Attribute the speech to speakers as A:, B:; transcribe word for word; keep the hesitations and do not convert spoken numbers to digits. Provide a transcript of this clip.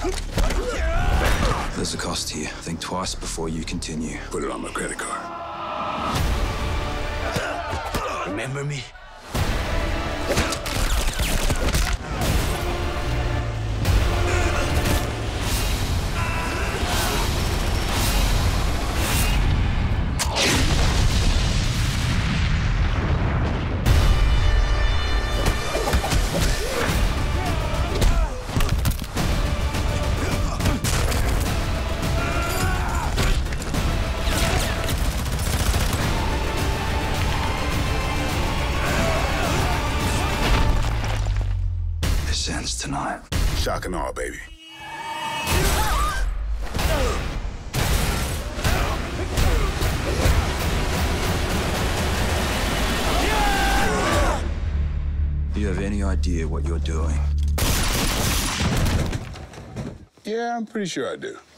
A: There's a cost here. Think twice before you continue.
B: Put it on my credit card. Remember me?
A: This ends tonight.
B: Shock and awe, baby.
A: Do you have any idea what you're doing?
B: Yeah, I'm pretty sure I do.